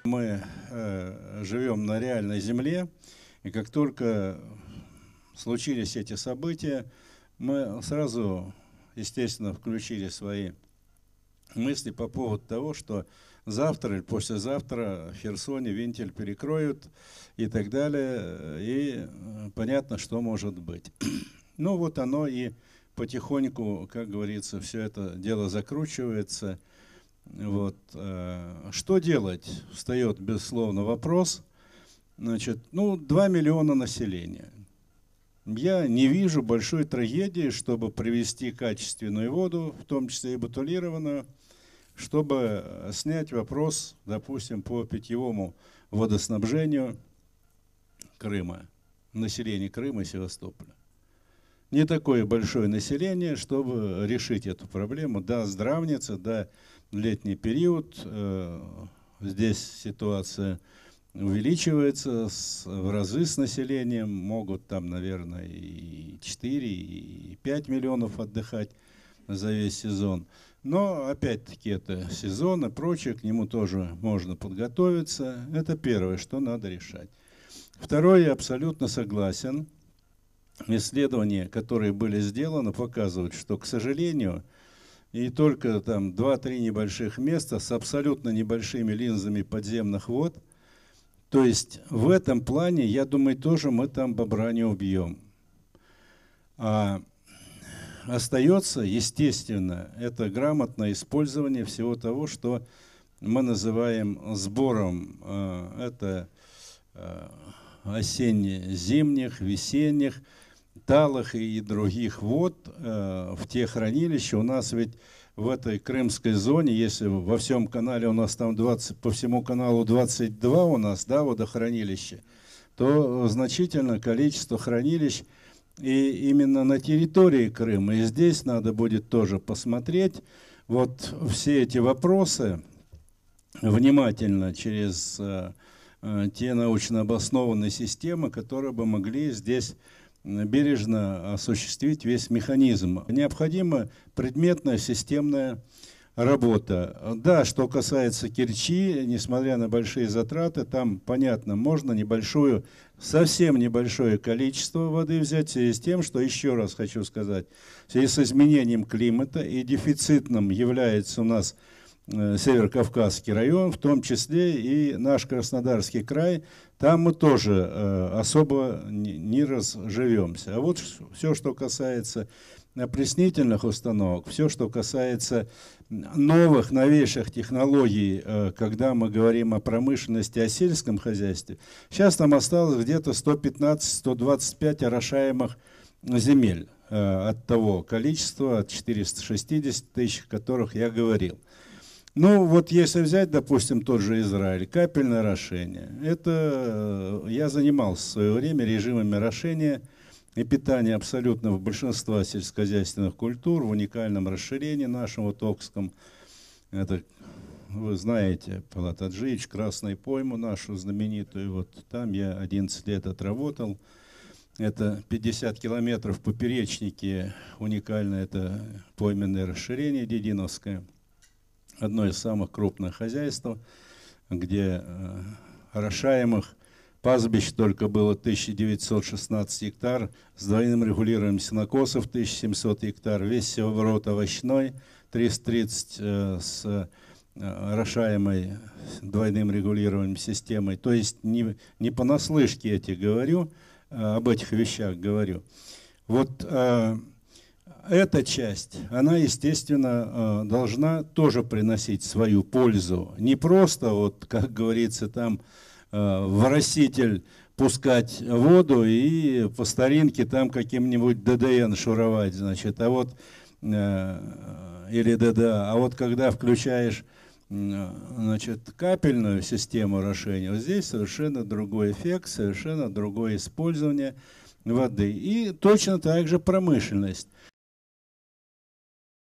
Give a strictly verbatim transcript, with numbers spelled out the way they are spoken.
Мы э, живем на реальной земле, и как только случились эти события, мы сразу, естественно, включили свои мысли по поводу того, что завтра или послезавтра в Херсоне вентиль перекроют и так далее, и понятно, что может быть. Ну вот оно и потихоньку, как говорится, все это дело закручивается. Вот. Что делать? Встает, безусловно, вопрос. Значит, ну, два миллиона населения. Я не вижу большой трагедии, чтобы привезти качественную воду, в том числе и бутилированную, чтобы снять вопрос, допустим, по питьевому водоснабжению Крыма, населения Крыма и Севастополя. Не такое большое население, чтобы решить эту проблему. Да, здравница, да, летний период, э, здесь ситуация увеличивается с, в разы с населением, могут там, наверное, и четыре, и пять миллионов отдыхать за весь сезон. Но, опять-таки, это сезон и прочее, к нему тоже можно подготовиться. Это первое, что надо решать. Второе, я абсолютно согласен. Исследования, которые были сделаны, показывают, что, к сожалению, и только там два-три небольших места с абсолютно небольшими линзами подземных вод. То есть в этом плане, я думаю, тоже мы там бобра не убьем. А остается, естественно, это грамотное использование всего того, что мы называем сбором. Это осенне-зимних, весенних, талых и других вод э, в те хранилища. У нас ведь в этой крымской зоне, если во всем канале у нас там двадцать, по всему каналу двадцать два у нас, да, водохранилища, то значительное количество хранилищ и именно на территории Крыма. И здесь надо будет тоже посмотреть вот все эти вопросы внимательно через э, э, те научно обоснованные системы, которые бы могли здесь бережно осуществить весь механизм. Необходима предметная системная работа. Да, что касается Керчи, несмотря на большие затраты, там, понятно, можно небольшую, совсем небольшое количество воды взять, в связи с тем, что, еще раз хочу сказать, в связи с изменением климата и дефицитным является у нас Северокавказский район, в том числе и наш Краснодарский край, там мы тоже э, особо не, не разживемся. А вот все, что касается опреснительных установок, все, что касается новых, новейших технологий, э, когда мы говорим о промышленности, о сельском хозяйстве, сейчас там осталось где-то сто пятнадцать — сто двадцать пять орошаемых земель э, от того количества, от четырёхсот шестидесяти тысяч, о которых я говорил. Ну, вот если взять, допустим, тот же Израиль, капельное орошение. Это я занимался в свое время режимами орошения и питания абсолютно в большинства сельскохозяйственных культур, в уникальном расширении нашем вот Окском. Это, вы знаете, Палат Аджиевич, Красную пойму нашу знаменитую. Вот там я одиннадцать лет отработал. Это пятьдесят километров поперечники, уникальное это пойменное расширение Дединовское. Одно из самых крупных хозяйств, где э, орошаемых пастбищ только было тысяча девятьсот шестнадцать гектар, с двойным регулированием сенокосов тысяча семьсот гектар, весь севооборот овощной, триста тридцать э, с э, орошаемой двойным регулированием системой. То есть не, не понаслышке эти говорю, э, об этих вещах говорю. Вот э, эта часть, она, естественно, должна тоже приносить свою пользу. Не просто, вот, как говорится, там в ороситель пускать воду и по старинке там каким-нибудь Д Д Н шуровать, значит, а вот, или Д Д А, а вот когда включаешь, значит, капельную систему орошения, вот здесь совершенно другой эффект, совершенно другое использование воды. И точно так же промышленность.